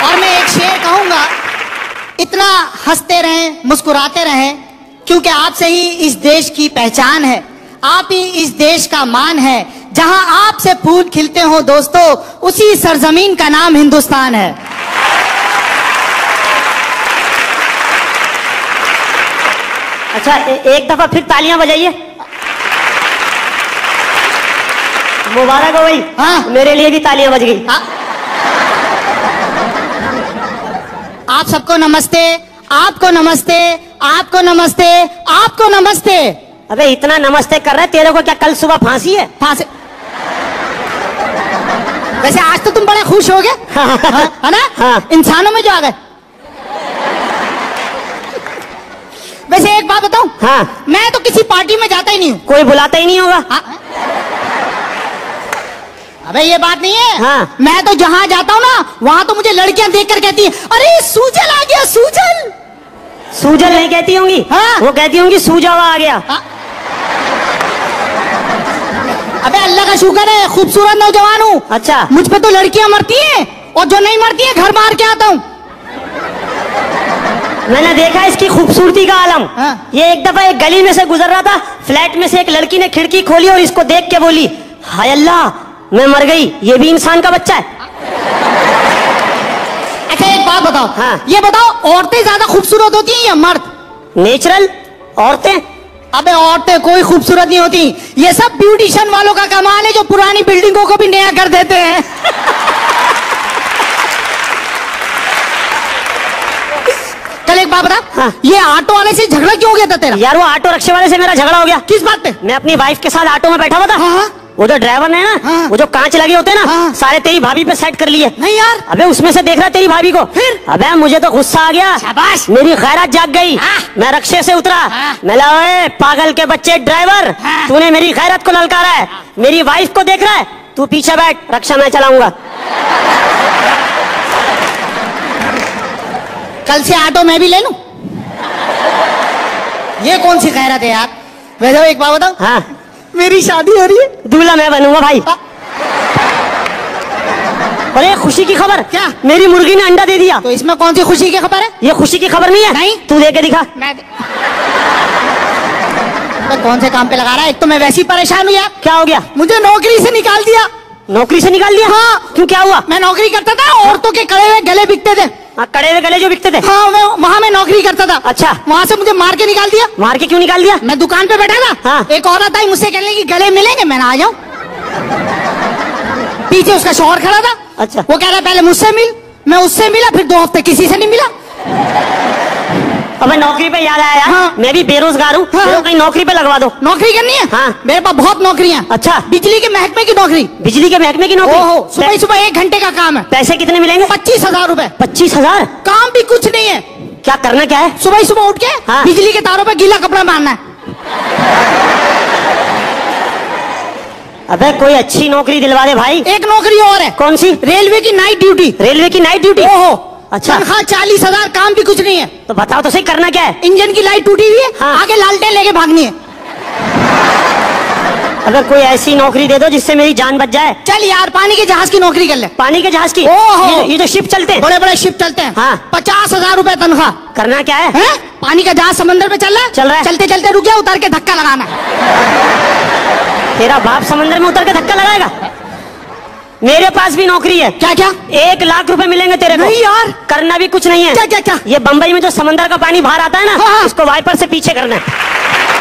और मैं एक शेर कहूंगा, इतना हंसते रहें, मुस्कुराते रहें, क्योंकि आपसे ही इस देश की पहचान है, आप ही इस देश का मान है। जहां आपसे फूल खिलते हो दोस्तों, उसी सरजमीन का नाम हिंदुस्तान है। अच्छा, एक दफा फिर तालियां बजाइए। मुबारक हो भाई। हाँ, मेरे लिए भी तालियां बज गई। हाँ। आप सबको नमस्ते, आपको नमस्ते, आपको नमस्ते, आपको नमस्ते। अबे इतना नमस्ते कर रहे, तेरे को क्या कल सुबह फांसी है? फांसी? वैसे आज तो तुम बड़े खुश हो गए, है ना? हाँ। इंसानों में जो आ गए। वैसे एक बात बताऊं, हाँ। मैं तो किसी पार्टी में जाता ही नहीं हूँ। कोई बुलाता ही नहीं होगा। हाँ? अबे ये बात नहीं है। हाँ। मैं तो जहां जाता हूँ ना, वहां तो मुझे लड़कियां देखकर कहती हैं, अरे सूजल आ गया, सूजल। सूजल नहीं कहती होंगी। हाँ। वो कहती होंगी सूजा हुआ आ गया। हाँ। अबे अल्लाह का शुक्र है, खूबसूरत नौजवान हूँ। अच्छा। मुझ पे तो लड़कियां मरती हैं, और जो नहीं मरती है घर मार के आता हूँ। मैंने देखा इसकी खूबसूरती का आलम। हाँ। ये एक दफा एक गली में से गुजर रहा था, फ्लैट में से एक लड़की ने खिड़की खोली और इसको देख के बोली, हाय अल्लाह, मैं मर गई, ये भी इंसान का बच्चा है। अच्छा एक बात बताओ। हाँ। ये बताओ, औरतें ज्यादा खूबसूरत होती हैं या मर्द? नेचुरल औरतें। अबे औरतें कोई खूबसूरत नहीं होती, ये सब ब्यूटिशियन वालों का कमाल है, जो पुरानी बिल्डिंगों को भी नया कर देते हैं। चल एक बात बता। हाँ। ये ऑटो वाले से झगड़ा क्यों हो गया था तेरा? यार वो ऑटो रिक्शे वाले से मेरा झगड़ा हो गया। किस बात पे? मैं अपनी वाइफ के साथ ऑटो में बैठा हुआ था। हाँ। वो जो ड्राइवर है ना, हाँ। वो जो कांच लगे होते हैं ना, हाँ। सारे तेरी भाभी पे सेट कर लिए। नहीं यार। अबे उसमें से देख रहा तेरी भाभी को। फिर? अबे मुझे तो गुस्सा आ गया। शाबाश। मेरी खैरात जाग गई। हाँ। मैं रिक्शे से उतरा। हाँ। मैं बोला, ओए पागल के बच्चे ड्राइवर, हाँ। तूने मेरी खैरत को ललकारा है, मेरी वाइफ को देख रहा है, तू पीछे बैठ, रिक्शा मैं चलाऊंगा। कल से ऑटो मैं भी ले लूं? ये कौन सी खैरत है यार? वैसे एक बात बताओ। हाँ। मेरी शादी हो रही है। दूल्हा मैं बनूंगा भाई। हाँ। अरे खुशी की खबर। क्या? मेरी मुर्गी ने अंडा दे दिया। तो इसमें कौन सी खुशी की खबर है? ये खुशी की खबर नहीं है। नहीं। तू दे के दिखा। मैं कौन से काम पे लगा रहा है? एक तो मैं वैसे ही परेशान हूँ यार। क्या हो गया? मुझे नौकरी से निकाल दिया। नौकरी से निकाल दिया? हाँ। क्यों, क्या हुआ? मैं नौकरी करता था, औरतों के कड़े हुए गले बिकते थे। हाँ, कड़े हुए गले जो बिकते थे। हाँ, वहाँ मैं नौकरी करता था। अच्छा। वहाँ से मुझे मार के निकाल दिया। मार के क्यों निकाल दिया? मैं दुकान पे बैठा था। हाँ। एक औरत आई, मुझसे कहने लगी गले मिलेंगे, मैंने आ जाऊं। पीछे उसका शौहर खड़ा था। अच्छा। वो कह रहा पहले मुझसे मिल। मैं उससे मिला, फिर 2 हफ्ते किसी से नहीं मिला। अबे नौकरी पे याद आया यार। हाँ। मैं भी बेरोजगार हूँ। हाँ। मेरे को कहीं नौकरी पे लगवा दो। नौकरी करनी है? हाँ। मेरे पास बहुत नौकरियां। अच्छा। बिजली के महकमे की नौकरी। बिजली के महकमे की नौकरी? ओहो, सुबह सुबह 1 घंटे का काम है। पैसे कितने मिलेंगे? 25,000 रुपए। 25,000? काम भी कुछ नहीं है। क्या करना क्या है? सुबह सुबह उठ के हाँ। बिजली के तारों पे गीला कपड़ा बांधना है। अबे कोई अच्छी नौकरी दिलवा दे भाई। एक नौकरी और है। कौन सी? रेलवे की नाइट ड्यूटी। रेलवे की नाइट ड्यूटी? ओहो। अच्छा। तनख्वाह 40,000, काम भी कुछ नहीं है। तो बताओ तो सही, करना क्या है? इंजन की लाइट टूटी हुई है। हाँ। आगे लालटेन लेके भागनी है। अगर कोई ऐसी नौकरी दे दो जिससे मेरी जान बच जाए। चल यार, पानी के जहाज की नौकरी कर ले। पानी के जहाज की? ओहो। ये जो शिप चलते हैं, बड़े बड़े शिप चलते हैं। हाँ। 50,000 रुपए तनख्वाह। करना क्या है? हैं? पानी का जहाज समंदर पे चल रहा है। चल रहा है। चलते चलते रुक गया, उतर के धक्का लगाना है। तेरा बाप समंदर में उतर के धक्का लगाएगा? मेरे पास भी नौकरी है। क्या क्या? 1 लाख रुपए मिलेंगे तेरे को। नहीं यार। करना भी कुछ नहीं है। क्या क्या क्या? ये बम्बई में जो समंदर का पानी बाहर आता है ना, हाँ। इसको वाइपर से पीछे करना है।